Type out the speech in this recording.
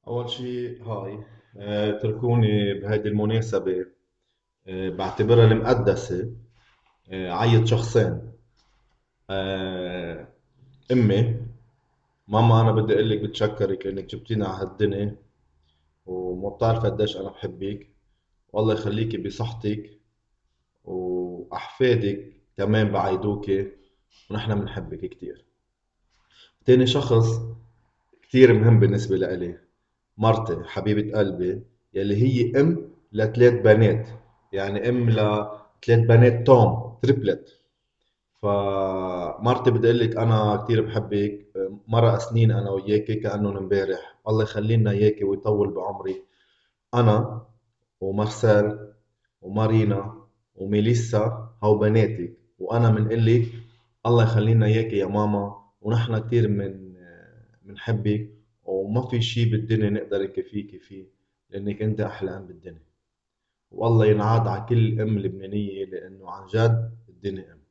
أول شيء هاي اتركوني بهيدي المناسبة. بعتبرها المقدسة. عيد شخصين. آه، أمي. ماما، أنا بدي أقول لك بتشكرك لأنك جبتيني على هالدنيا، وما بتعرف قديش أنا بحبك. والله يخليكي بصحتك، وأحفادك كمان بعيدوكي، ونحن بنحبك كتير. تاني شخص كتير مهم بالنسبة لإلي، مرتي حبيبة قلبي، يلي هي ام لثلاث بنات. يعني ام لثلاث بنات توم تريبلت. فمرتي بدي اقول لك انا كثير بحبك. مرق سنين انا وياكي كانه امبارح. الله يخلي لنا اياكي ويطول بعمرك. انا ومارسيل ومارينا وميليسا هو بناتك، وانا بنقول لك الله يخلي لنا اياكي يا ماما، ونحن كثير منحبك، وما في شيء بالدنيا نقدر نكفيكي فيه، لانك انت احلى ام بالدنيا. والله ينعاد على كل ام لبنانيه، لانه عن جد الدنيا ام.